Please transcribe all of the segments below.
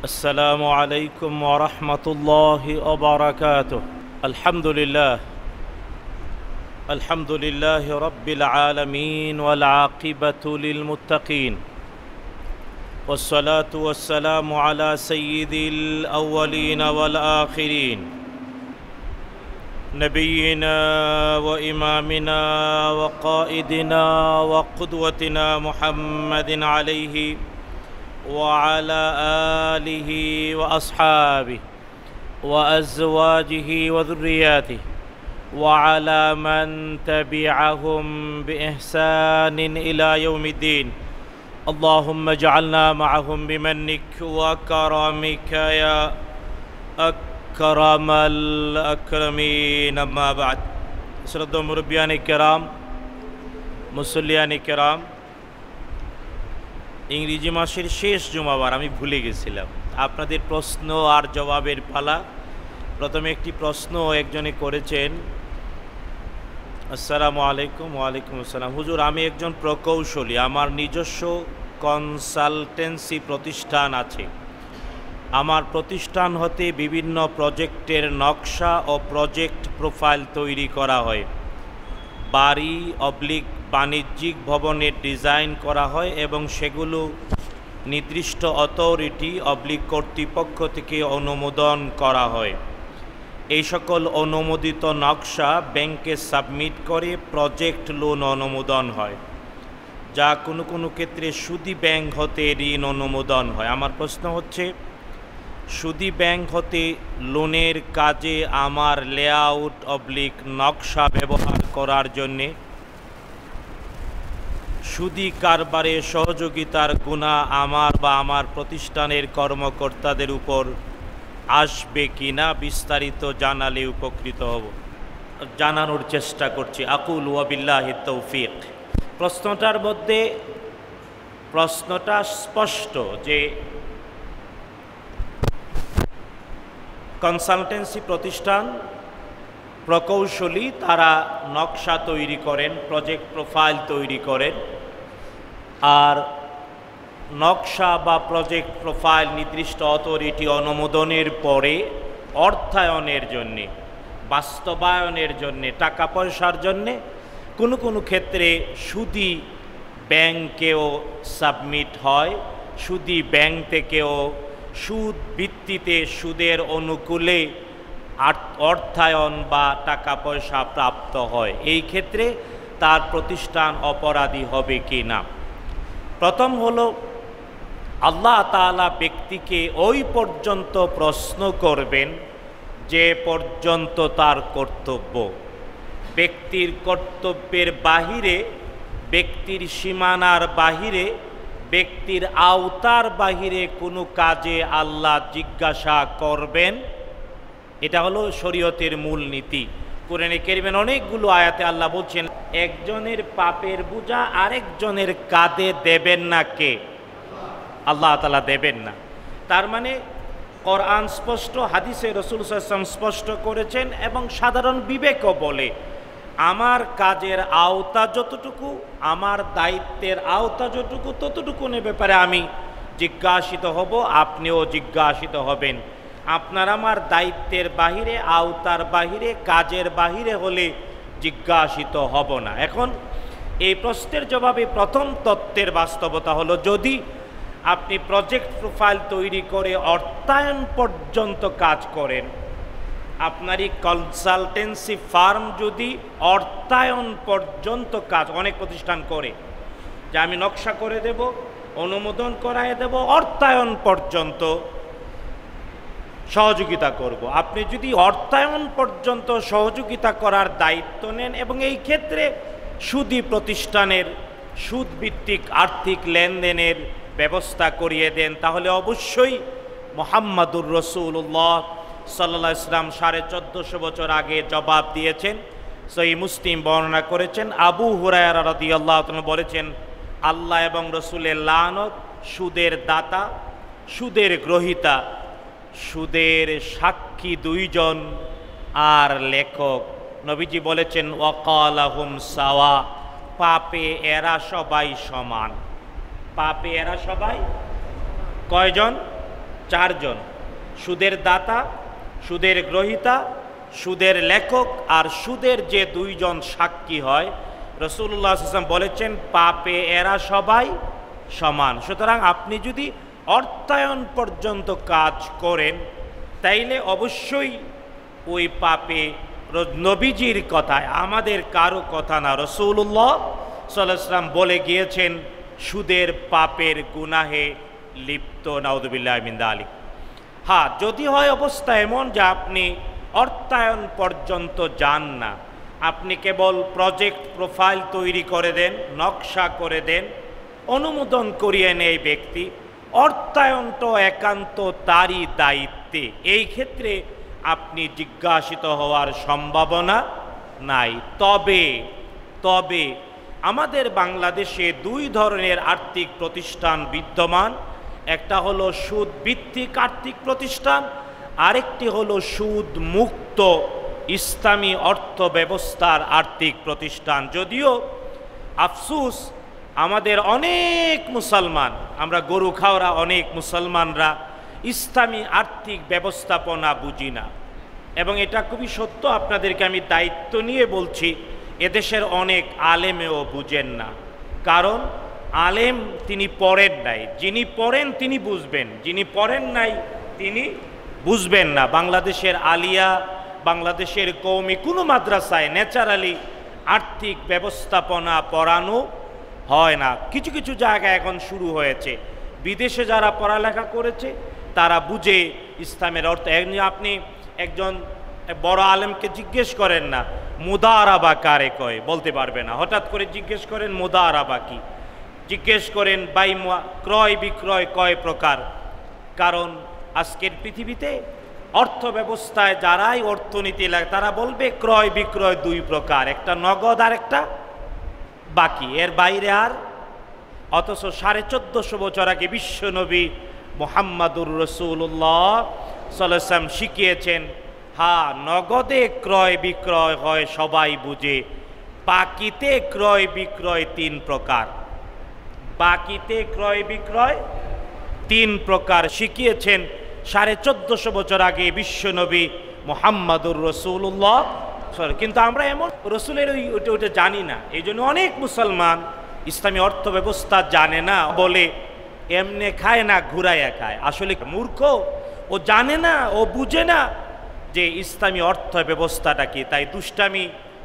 السلام عليكم ورحمة الله وبركاته. الحمد لله رب العالمين والعاقبة للمتقين والصلاة والسلام على سيد الأولين والآخرين نبينا وإمامنا وقائدنا وقدوتنا محمد عليه وعلى آله وأصحابه وأزواجه وذرياته وعلى من تبعهم بإحسان إلى يوم الدين. اللهم اجعلنا معهم بمنك وكرمك يا أكرم الأكرمين. أما بعد. শ্রদ্ধেয় মুরব্বিয়ান কিরাম, মুসল্লিয়ান কিরাম, ইংরেজি মাসের শেষ জুমাবার আমি ভুলে গেছিলাম। আপনাদের প্রশ্ন আর জবাবের পালা। প্রথমে একটি প্রশ্ন একজনে করেছেন। আসসালামু আলাইকুম। ওয়ালাইকুম আসসালাম। হুজুর, আমি একজন প্রকৌশলী, আমার নিজস্ব কনসালটেন্সি প্রতিষ্ঠান আছে। আমার প্রতিষ্ঠান হতে বিভিন্ন প্রজেক্টের নকশা ও প্রজেক্ট প্রোফাইল তৈরি করা হয়। বাড়ি বাণিজ্যিক ভবনের ডিজাইন করা হয় এবং সেগুলো নির্দিষ্ট অথরিটি কর্তৃপক্ষ থেকে অনুমোদন করা হয়। এই সকল অনুমোদিত নকশা ব্যাংকে সাবমিট করে প্রজেক্ট লোন অনুমোদন হয়, যা কোনো কোনো ক্ষেত্রে সুদী ব্যাংক হতে ঋণ অনুমোদন হয়। আমার প্রশ্ন হচ্ছে, সুদী ব্যাংক হতে লোনের কাজে আমার লেআউট নকশা ব্যবহার করার জন্যে সুদী কারবারে সহযোগিতার গুনাহ আমার বা আমার প্রতিষ্ঠানের কর্মকর্তাদের উপর আসবে কিনা বিস্তারিত জানালে উপকৃত হব। জানানোর চেষ্টা করছি। আকুল ওয়া বিল্লাহি তৌফিক। প্রশ্নটার মধ্যে প্রশ্নটা স্পষ্ট যে কনসালটেন্সি প্রতিষ্ঠান, প্রকৌশলী, তারা নকশা তৈরি করেন, প্রজেক্ট প্রোফাইল তৈরি করেন, আর নকশা বা প্রজেক্ট প্রোফাইল নির্দিষ্ট অথরিটি অনুমোদনের পরে অর্থায়নের জন্যে, বাস্তবায়নের জন্যে, টাকা পয়সার জন্যে কোনো কোনো ক্ষেত্রে সুদী ব্যাংকেও সাবমিট হয়। সুদী ব্যাংক থেকেও সুদ ভিত্তিতে সুদের অনুকূলে অর্থায়ন বা টাকা পয়সা প্রাপ্ত হয়। এই ক্ষেত্রে তার প্রতিষ্ঠান অপরাধী হবে কি না? প্রথম হলো, আল্লাহ তাআলা ব্যক্তিকে ওই পর্যন্ত প্রশ্ন করবেন যে পর্যন্ত তার কর্তব্য। ব্যক্তির কর্তব্যের বাহিরে, ব্যক্তির সীমানার বাহিরে, ব্যক্তির আওতার বাহিরে কোনো কাজে আল্লাহ জিজ্ঞাসা করবেন। এটা হলো শরীয়তের মূল নীতি। কোরআনে কারীমে অনেকগুলো আয়াতে আল্লাহ বলছেন, একজনের পাপের বোঝা আরেকজনের কাঁধে দেবেন না কে? আল্লাহ তাআলা দেবেন না। তার মানে কোরআন স্পষ্ট, হাদিসে রাসূল সাল্লাল্লাহু আলাইহি ওয়াসাল্লাম স্পষ্ট করেছেন এবং সাধারণ বিবেকও বলে, আমার কাজের আওতা যতটুকু, আমার দায়িত্বের আওতা যতটুকু, ততটুকুর ব্যাপারে আমি জিজ্ঞাসিত হব, আপনিও জিজ্ঞাসিত হবেন। আপনার আমার দায়িত্বের বাহিরে, আওতার বাহিরে, কাজের বাহিরে হলে জিজ্ঞাসিত হব না। এখন এই প্রশ্নের জবাবে প্রথম তত্ত্বের বাস্তবতা হলো, যদি আপনি প্রজেক্ট প্রোফাইল তৈরি করে অর্থায়ন পর্যন্ত কাজ করেন, আপনারই কনসালটেন্সি ফার্ম যদি অর্থায়ন পর্যন্ত কাজ, অনেক প্রতিষ্ঠান করে যে আমি নকশা করে দেব, অনুমোদন করায় দেব, অর্থায়ন পর্যন্ত সহযোগিতা করব। আপনি যদি অর্থায়ন পর্যন্ত সহযোগিতা করার দায়িত্ব নেন এবং এই ক্ষেত্রে সুদী প্রতিষ্ঠানের সুদভিত্তিক আর্থিক লেনদেনের ব্যবস্থা করিয়ে দেন, তাহলে অবশ্যই মুহাম্মাদুর রাসূলুল্লাহ সাল্লাল্লাহু আলাইহি ওয়াসাল্লাম 1450 বছর আগে জবাব দিয়েছেন। সহিহ মুসলিম বর্ণনা করেছেন, আবু হুরায়রা রাদিয়াল্লাহু তাআলা বলেছেন, আল্লাহ এবং রাসূলের লানত সুদের দাতা, সুদের গ্রহীতা, সুদের সাক্ষী দুইজন, আর লেখক। নবীজি বলেছেন, ওয়াকালাহুম সাওয়া, পাপে এরা সবাই সমান। পাপে এরা সবাই কয়জন? চারজন, সুদের দাতা, সুদের গ্রহীতা, সুদের লেখক আর সুদের যে দুইজন সাক্ষী হয়। রাসূলুল্লাহ সাল্লাল্লাহু আলাইহি ওয়াসাল্লাম বলেছেন পাপে এরা সবাই সমান। সুতরাং আপনি যদি অর্থায়ন পর্যন্ত কাজ করেন তাইলে অবশ্যই ওই পাপে, নবীজির কথায়, আমাদের কারো কথা না, রাসূলুল্লাহ সাল্লাল্লাহু আলাইহি ওয়াসাল্লাম বলে গিয়েছেন সুদের পাপের গুনাহে লিপ্ত, নাউযুবিল্লাহি মিন যালিক। হ্যাঁ, যদি হয় অবস্থা এমন যে আপনি অর্থায়ন পর্যন্ত যান না, আপনি কেবল প্রজেক্ট প্রোফাইল তৈরি করে দেন, নকশা করে দেন, অনুমোদন করিয়ে নেয় ব্যক্তি, অর্থায়ন তো একান্ত তারই দায়িত্বে, এই ক্ষেত্রে আপনি জিজ্ঞাসিত হওয়ার সম্ভাবনা নাই। তবে আমাদের বাংলাদেশে দুই ধরনের আর্থিক প্রতিষ্ঠান বিদ্যমান। একটা হলো সুদ ভিত্তিক আর্থিক প্রতিষ্ঠান, আরেকটি হলো সুদ মুক্ত ইসলামী অর্থ ব্যবস্থার আর্থিক প্রতিষ্ঠান। যদিও আফসুস, আমাদের অনেক মুসলমান, আমরা গরু খাওয়া অনেক মুসলমানরা ইসলামী আর্থিক ব্যবস্থাপনা বুঝি না, এবং এটা খুবই সত্য, আপনাদেরকে আমি দায়িত্ব নিয়ে বলছি, এদেশের অনেক আলেমেও বুঝেন না। কারণ আলেম তিনি পড়েন নাই, যিনি পড়েন তিনি বুঝবেন, যিনি পড়েন নাই তিনি বুঝবেন না। বাংলাদেশের আলিয়া, বাংলাদেশের কওমি কোনো মাদ্রাসায় ন্যাচারালি আর্থিক ব্যবস্থাপনা পড়ানো হয় না। কিছু কিছু জায়গায় এখন শুরু হয়েছে। বিদেশে যারা পড়ালেখা করেছে তারা বুঝে ইসলামের অর্থ। আপনি একজন বড় আলেমকে জিজ্ঞেস করেন না মুদারাবা কারে কয়, বলতে পারবে না। হঠাৎ করে জিজ্ঞেস করেন মুদারাবা কি, জিজ্ঞেস করেন বাই ক্রয় বিক্রয় কয় প্রকার। কারণ আজকের পৃথিবীতে অর্থ ব্যবস্থায় যারাই অর্থনীতি লাগে তারা বলবে ক্রয় বিক্রয় দুই প্রকার, একটা নগদ আর একটা বাকি, এর বাইরে আর। অথচ 1450 বছর আগে বিশ্বনবী মুহাম্মাদুর রাসূলুল্লাহ সাল্লাল্লাহু আলাইহি ওয়াসাল্লাম শিখিয়েছেন, হ্যাঁ নগদে ক্রয় বিক্রয় হয় সবাই বুঝে, বাকিতে ক্রয় বিক্রয় তিন প্রকার, বাকিতে ক্রয় বিক্রয় তিন প্রকার শিখিয়েছেন 1450 বছর আগে বিশ্বনবী মুহাম্মাদুর রাসূলুল্লাহ। কিন্তু আমরা এমন রসুলের ওইটা জানি না, এই জন্য অনেক মুসলমান ইসলামী অর্থ ব্যবস্থা জানে না বলে এমনে খায় না, ঘুরাইয়া খায়। আসলে মূর্খ, ও জানে না, ও বুঝে না যে ইসলামী অর্থ ব্যবস্থাটা কি। তাই দুষ্টামি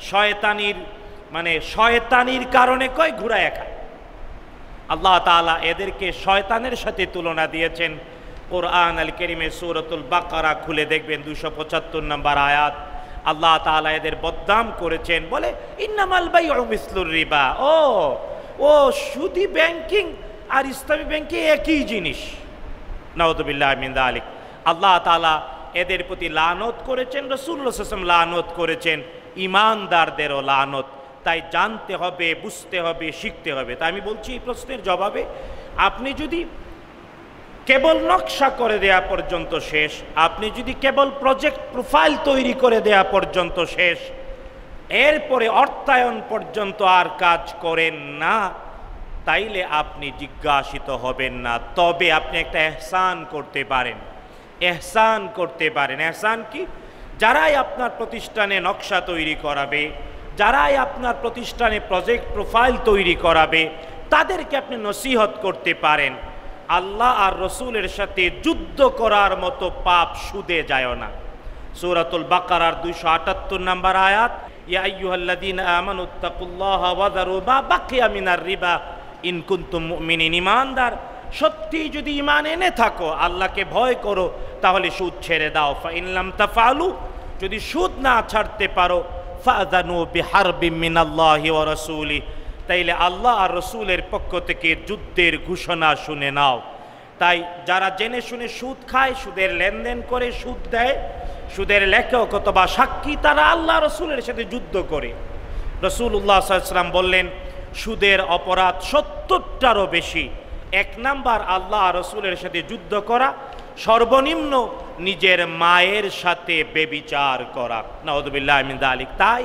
শয়তানির কারণে কয় ঘুরাইয়া খায়। আল্লাহ তাআলা এদেরকে শয়তানের সাথে তুলনা দিয়েছেন কোরআন আল কারীমে সূরাতুল বাকারা খুলে দেখবেন 275 নম্বর আয়াত। আল্লাহ তাআলা এদের বদনাম করেছেন, বলে ইন্নামাল বাইউ মিসলুর রিবা। ও সুদি ব্যাংকিং আর ইসলামী ব্যাংকিং একই জিনিস, নাউযুবিল্লাহি মিন যালিক। আল্লাহ তাআলা এদের প্রতি লানত করেছেন, রাসূলুল্লাহ সাল্লাল্লাহু আলাইহি ওয়াসাল্লাম লানত করেছেন, ঈমানদারদেরও লানত। তাই জানতে হবে, বুঝতে হবে, শিখতে হবে। তাই আমি বলছি এই প্রশ্নের জবাবে, আপনি যদি কেবল নকশা করে দেয়া পর্যন্ত শেষ, আপনি যদি কেবল প্রজেক্ট প্রোফাইল তৈরি করে দেয়া পর্যন্ত শেষ, এরপরে অর্থায়ন পর্যন্ত আর কাজ করেন না, তাইলে আপনি জিজ্ঞাসিত হবেন না। তবে আপনি একটা এহসান করতে পারেন, এহসান করতে পারেন। এহসান কি? যারাই আপনার প্রতিষ্ঠানে নকশা তৈরি করাবে, যারাই আপনার প্রতিষ্ঠানে প্রজেক্ট প্রোফাইল তৈরি করাবে, তাদেরকে আপনি নসিহত করতে পারেন, আল্লাহ আর রসুলের সাথে যুদ্ধ করার মতো পাপ সুদে যায় না। সূরাতুল বাকারার 278 নম্বর আয়াত, ইয়া আইয়ুহাল্লাযীনা আমানুত্তাকুল্লাহা ওয়া যারু মা বাকিয়া মিনার রিবা ইন কুনতুম মুমিনিন। ঈমানদার, সত্যি যদি ঈমান এনে থাকো, আল্লাহকে ভয় করো, তাহলে সুদ ছেড়ে দাও। ফা ইন লাম তাফআলু, যদি সুদ না ছাড়তে পারো, ফাযানু বিহারবিম মিনাল্লাহি ওয়া রাসূলিহি, তাইলে আল্লাহ আর রসুলের পক্ষ থেকে যুদ্ধের ঘোষণা শুনে নাও। তাই যারা জেনে শুনে সুদ খায়, সুদের লেনদেন করে, সুদ দেয়, সুদের লেখক অথবা সাক্ষী, তারা আল্লাহ রসুলের সাথে যুদ্ধ করে। রাসূলুল্লাহ সাল্লাল্লাহু আলাইহি ওয়াসাল্লাম বললেন সুদের অপরাধ 70টারও বেশি। 1 নাম্বার আল্লাহ রসুলের সাথে যুদ্ধ করা, সর্বনিম্ন নিজের মায়ের সাথে বেবিচার করা, নাউযুবিল্লাহি মিন যালিক। তাই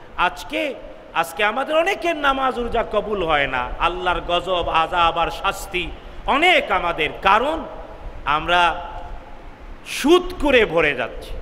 আজকে আমাদের অনেকের নামাজ রোজা কবুল হয় না, আল্লাহর গজব, আযাব আর শাস্তি অনেক আমাদের। কারণ আমরা সুদ করে ভরে যাচ্ছে।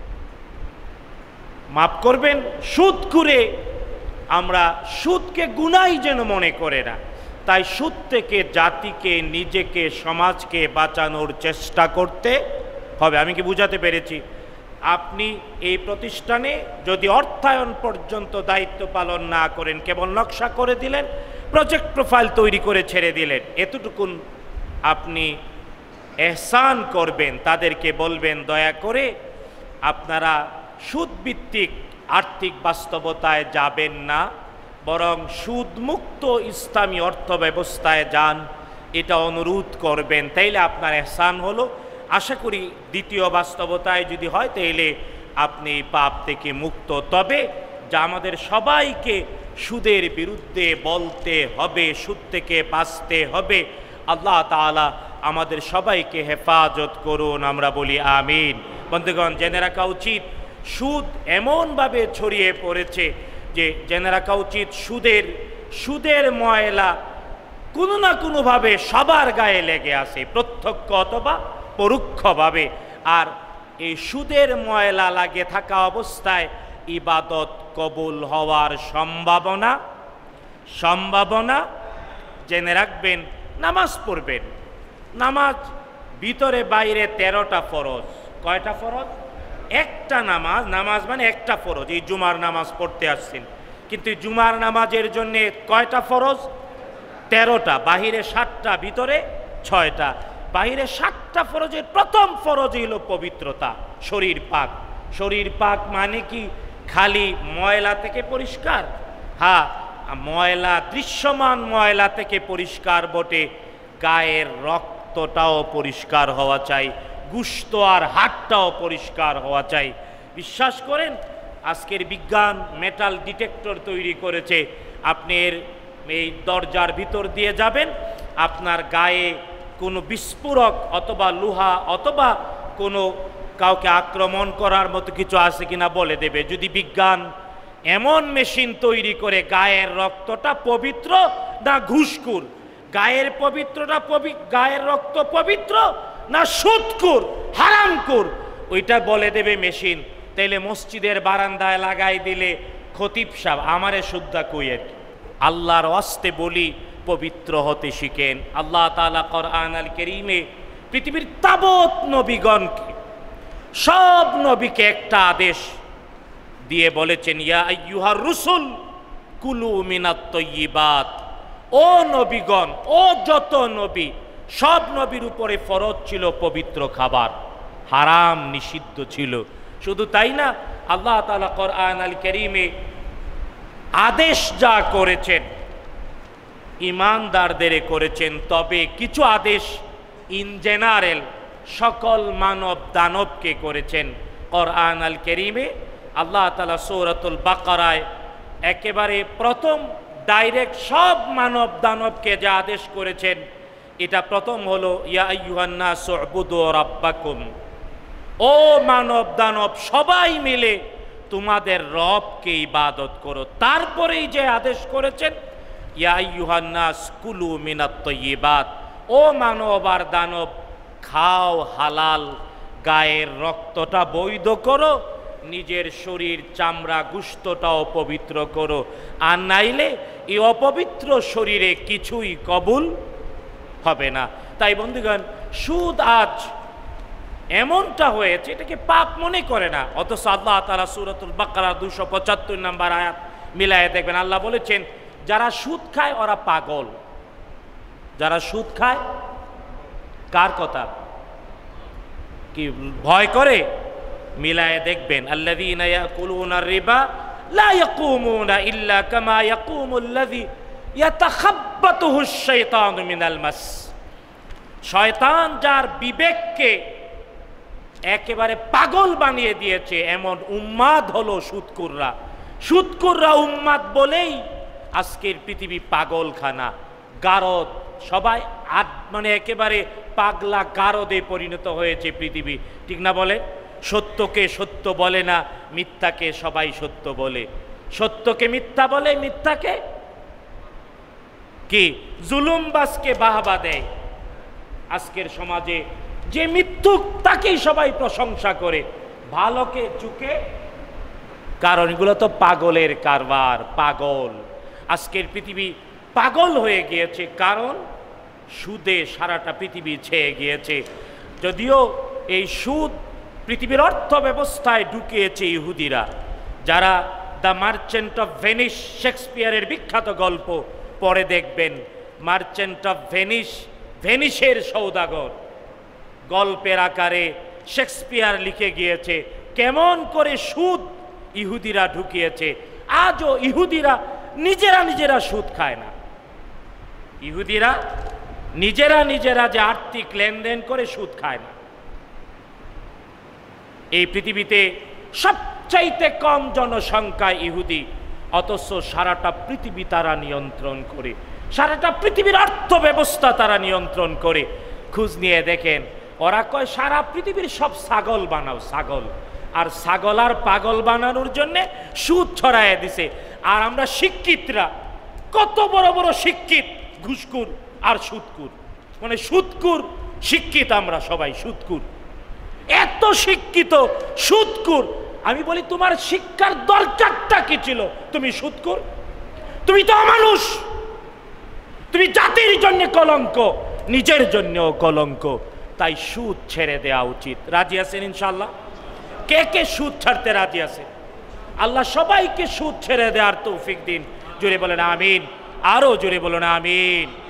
মাফ করবেন, সুদ করে আমরা সুদকে গুনাহ যেন মনে করে না। তাই সুদ থেকে জাতিকে, নিজেকে, সমাজকে বাঁচানোর চেষ্টা করতে হবে। আমি কি বুঝাতে পেরেছি? আপনি এই প্রতিষ্ঠানে যদি অর্থায়ন পর্যন্ত দায়িত্ব পালন না করেন, কেবল নকশা করে দিলেন, প্রজেক্ট প্রোফাইল তৈরি করে ছেড়ে দিলেন, এতটুকুন আপনি এহসান করবেন। তাদেরকে বলবেন দয়া করে আপনারা সুদভিত্তিক আর্থিক বাস্তবতায় যাবেন না, বরং সুদমুক্ত ইসলামী অর্থ ব্যবস্থায় যান, এটা অনুরোধ করবেন। তাইলে আপনার এহসান হলো। আশা করি দ্বিতীয় বাস্তবতায় যদি হয় তাইলে আপনি পাপ থেকে মুক্ত। তবে যা আমাদের সবাইকে সুদের বিরুদ্ধে বলতে হবে, সুদ থেকে বাঁচতে হবে। আল্লাহ তাআলা আমাদের সবাইকে হেফাজত করুন, আমরা বলি আমিন। বন্ধুগণ, জেনে রাখা উচিত সুদ এমনভাবে ছড়িয়ে পড়েছে যে জেনে রাখা উচিত সুদের ময়লা কোনো না কোনোভাবে সবার গায়ে লেগে আসে, প্রত্যক্ষ অথবা পরোক্ষভাবে। আর এই সুদের ময়লা লাগে থাকা অবস্থায় ইবাদত কবুল হওয়ার সম্ভাবনা জেনে রাখবেন। নামাজ পড়বেন, নামাজ ভিতরে বাইরে 13টা ফরজ। কয়টা ফরজ? একটা নামাজ মানে একটা ফরজ। এই জুমার নামাজ পড়তে আসছেন, কিন্তু জুমার নামাজের জন্য কয়টা ফরজ? 13টা। বাহিরে 7টা, ভিতরে 6টা। বাহিরে 7টা ফরজের প্রথম ফরজ হলো পবিত্রতা, শরীর পাক। শরীর পাক মানে কি? খালি ময়লা থেকে পরিষ্কার? হ্যাঁ, ময়লা, দৃশ্যমান ময়লা থেকে পরিষ্কার বটে, গায়ের রক্তটাও পরিষ্কার হওয়া চাই, গুস্ত আর হাড়টাও পরিষ্কার হওয়া চাই। বিশ্বাস করেন, আজকের বিজ্ঞান মেটাল ডিটেক্টর তৈরি করেছে। আপনি এই দরজার ভিতর দিয়ে যাবেন, আপনার গায়ে কোনো বিস্ফোরক অথবা লোহা অথবা কোনো কাউকে আক্রমণ করার মতো কিছু আছে কিনা বলে দেবে। যদি বিজ্ঞান এমন মেশিন তৈরি করে গায়ের রক্তটা পবিত্র না ঘুষখোর, গায়ের রক্ত পবিত্র না সুদখোর, হারামখোর, ওইটা বলে দেবে মেশিন। তাইলে মসজিদের বারান্দায় লাগাই দিলে খতিব সাহেব আমারে শুদ্ধা কইয়ের। আল্লাহর ওয়াস্তে বলি, পবিত্র হতে শিখেন। আল্লাহ তাআলা কোরআন আল কারীমে পৃথিবীর তাবৎ নবীগণকে, সব নবীকে একটা আদেশ দিয়ে বলেছেন, ইয়া আইয়ুহার রুসুল কুলু মিনাত তাইয়্যিবাত। ও নবীগণ, ও যত নবী, সব নবীর উপরে ফরজ ছিল পবিত্র খাবার, হারাম নিষিদ্ধ ছিল। শুধু তাই না, আল্লাহ তাআলা কোরআন আল কারীমে আদেশ যা করেছেন ঈমানদারদের করেছেন। তবে কিছু আদেশ ইন জেনারেল সকল মানব দানবকে করেছেন। কোরআন আল কারীমে আল্লাহ তাআলা সূরাতুল বাকারায় একেবারে প্রথম ডাইরেক্ট সব মানব দানবকে যা আদেশ করেছেন, এটা প্রথম হলো ইয়া আইয়ুহান নাসু উবুদু রাব্বাকুম। ও মানব দানব সবাই মিলে তোমাদের রবকে ইবাদত করো। তারপরেই যে আদেশ করেছেন ইয়া আইয়ুহান নাস কুলু মিনাত তাইয়্যিবাত। ও মানব আর দানব, খাও হালাল, গায়ের রক্তটা বৈধ করো, নিজের শরীর চামড়া গুস্তটাও পবিত্র করো, আর নাইলে এই অপবিত্র শরীরে কিছুই কবুল হবে না। তাই বন্ধুগণ, সুদ আজ এমনটা হয়েছে এটাকে পাপ মনে করে না, অথচ আল্লাহ তাআলা সূরাতুল বাকারা 275 নম্বর আয়াত মিলায়ে দেখবেন, আল্লাহ বলেছেন যারা সুদ খায় ওরা পাগল। যারা সুদ খায়, কার কথা কি ভয় করে? মিলায়ে দেখবেন, আল্লাযীনা ইয়াকুলুনার রিবা লা ইয়াকুমুনা ইল্লা কামা ইয়াকুমুল্লাযী ইয়াতাখাব্বাতুহুশ শাইতানু মিনাল মাস। শয়তান যার বিবেককে একেবারে পাগল বানিয়ে দিয়েছে, এমন উম্মাদ হলো সুদখোররা। সুদখোররা উম্মাদ বলেই আজকের পৃথিবী পাগলখানা, গারদ, সবাই মানে একেবারে পাগলা গারদে পরিণত হয়েছে পৃথিবী, ঠিক না? বলে সত্যকে সত্য বলে না, মিথ্যাকে সবাই সত্য বলে। সত্যকে মিথ্যা বলে, মিথ্যাকে কি জুলুমবাজকে বাহবা দেয়। আজকের সমাজে যে মিথ্যুক তাকেই সবাই প্রশংসা করে, ভালোকে চুকে। কারণ এগুলো তো পাগলের কারবার, পাগল। আজকের পৃথিবী পাগল হয়ে গিয়েছে, কারণ সুদে সারাটা পৃথিবী ছেয়ে গিয়েছে। যদিও এই সুদ পৃথিবীর অর্থ ব্যবস্থায় ঢুকিয়েছে ইহুদিরা, যারা দ্য মার্চেন্ট অফ ভেনিস শেক্সপিয়ারের বিখ্যাত গল্প পড়ে দেখবেন। মার্চেন্ট অফ ভেনিস, ভেনিসের সৌদাগর, গল্পের আকারে শেক্সপিয়ার লিখে গিয়েছে কেমন করে সুদ ইহুদিরা ঢুকিয়েছে। আজও ইহুদিরা নিজেরা সুদ খায় না। ইহুদিরা নিজেরা যে আর্থিক লেনদেন করে সুদ খায় না। এই পৃথিবীতে সবচাইতে কম জনসংখ্যা ইহুদি, অথচ সারাটা পৃথিবী তারা নিয়ন্ত্রণ করে, সারাটা পৃথিবীর অর্থ ব্যবস্থা তারা নিয়ন্ত্রণ করে। খোঁজ নিয়ে দেখেন, ওরা কয় সারা পৃথিবীর সব ছাগল বানাও, ছাগল। আর ছাগল আর পাগল বানানোর জন্যে সুদ ছড়াইয়া দিছে। আর আমরা শিক্ষিতরা কত বড় বড় শিক্ষিত, ঘুষখোর আর সুদকুর, মানে সুদকুর শিক্ষিত, আমরা সবাই সুদকুর। এত শিক্ষিত সুদকুর। আমি বলি তোমার শিক্ষার দরকারটা কি ছিল? তুমি সুদকুর, তুমি তো অমানুষ, তুমি জাতির জন্য কলঙ্ক, নিজের জন্যও কলঙ্ক। তাই সুদ ছেড়ে দেওয়া উচিত। রাজি আছেন ইনশাআল্লাহ? কে কে সুদ ছাড়তে রাজি আছে? আল্লাহ সবাইকে সুদ ছেড়ে দেওয়ার তৌফিক দিন। জোরে বলেন আমিন, আরো জোরে বলুন আমিন।